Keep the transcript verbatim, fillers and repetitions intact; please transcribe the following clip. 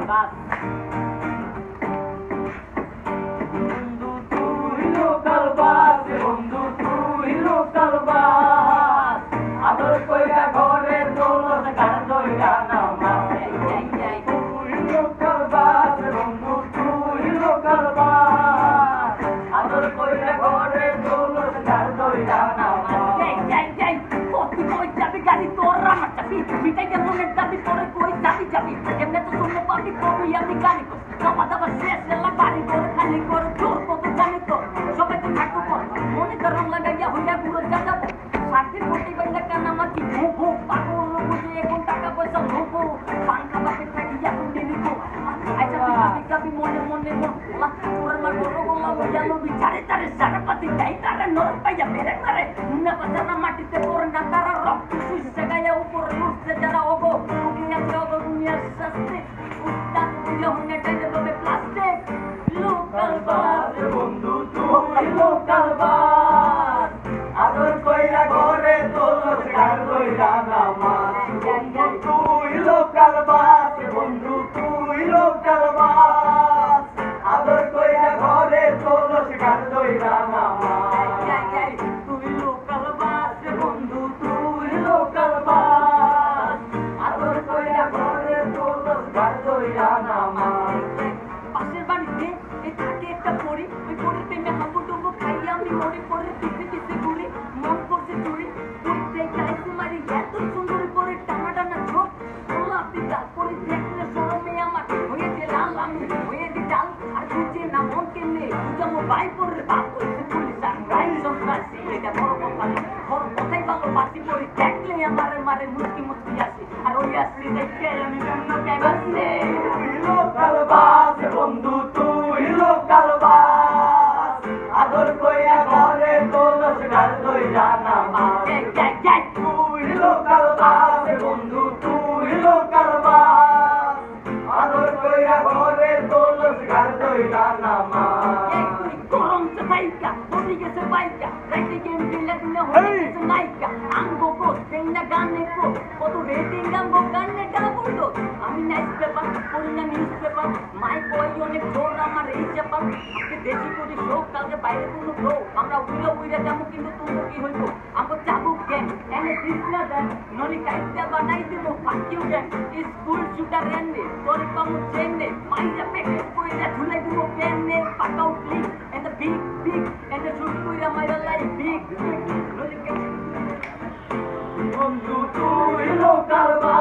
বাস বন্ধু তুই local bus বন্ধু তুই লোকাল বাস আদর কইরা ঘরে দৌলত গান দইরা নামাজ তুই লোকাল বাস বন্ধু তুই লোকাল বাস আদর কইরা ঘরে দৌলত গান দইরা নামাজ যাই যাই কত কই যাবি গাড়ি তোর আমার চাবি মিটাই কে মনের দাবি তোরে কই যাবি যাবি কেমনে তো শুনবো পাবি কবি আমি গালি তো খাওয়া দাওয়া শেষ এলা বাড়ি করে খালি করে জোর কত জানি তো সবাই তো থাকবো পর মনে গরম লাগাইয়া হইয়া গুলো যা যাবো সাথে কোটি বাইন্দা কানা মাটি ভুভু পাগল বুঝে এখন টাকা পয়সা ভুভু পাঙ্কা বাপে থাকিয়া কুন্ডি নিবো আচ্ছা তুই কাবি মনে মনে মন ওলা তোর মা গরো গোলা হইয়া লো বিচারে তারে সারাপাতি যাই তারে নর পাইয়া মেরে মারে না পাছানা মাটিতে পড়ে না তারা রক্ত শুষে গায়া উপরে উঠছে যারা ওগো দুনিয়া জগৎ দুনিয়ার শাস্তি উত্তাপ দিলে হনে টাইনে ববে প্লাস্টিক লোকাল বাস বন্ধু তুই লোকাল বাস আদর কইরা ঘরে তোর গান কইরা নামাজ বন্ধু তুই লোকাল বাস বন্ধু তুই লোকাল বাস আদর কইরা ঘরে তোর গান কইরা নামাজ তুই লোকাল বাস বন্ধু তুই লোকাল বাস আদর কইরা ঘরে তোর গান কইরা নামাজ পাশের বাড়িতে এই থাকে একটা পরি ওই পরির প্রেমে হাবুডুবু খাই আমি মরে পরে পিছে পিছে ঘুরি মন করছে চুরি পরিতে খাইছে মারি এত সুন্দর করে টানা টানা ছোপ ওলা পিতা পরি দেখলে শরমে আমার হয়ে যে লাল আমি হয়ে যে ডাল আর বুঝে না মন কেমনে বুঝা মো ভাই পরে বাপ হয়েছে পুলিশ আর গাই সন্ত্রাসী এটা বড় কথা না বড় কথাই ভালো বাসি পরি দেখলে আমারে মারে মুচকি মুচকি আসি আর ওই আসলি দেখে আমি অন্য কেবাসে লোকাল বাস বন্ধু তুই লোকাল বাস আদর কইরা ঘরে তোলস গান দইরা নামাজ তুই লোকাল বাস বন্ধু তুই লোকাল বাস আদর কইরা ঘরে তোলস গান দইরা নামাজ তুই গরম সে বাইকা বডি গেছে বাইকা রাইতে গেম দিলে দিলে হয়ে গেছে নাইকা আঙ্গো কো সেনা গানে কো কত রেটিং আঙ্গো গানে ডাবল আমি নাইস পেপার পড়ি না নিউজ পেপার মাই বয় অনেক জোর আমার এই পেপার আজকে দেশি করি শো কালকে বাইরে কোনো ব্রো আমরা উইলা উইলা যাবো কিন্তু তুমি কি হইব আমগো চাবু গেম এনে কৃষ্ণা দেন নলি কাইটা বানাই দিব ফাকিউ গেম স্কুল শুটার এনে তোর পামু চেনে মাইরা পেকে কইরা ঝুলাই দিব কেনে পাকাউ click and the big big and the shoot কইরা মাইরা লাই বিগ নলি বন্ধু তুই লোকাল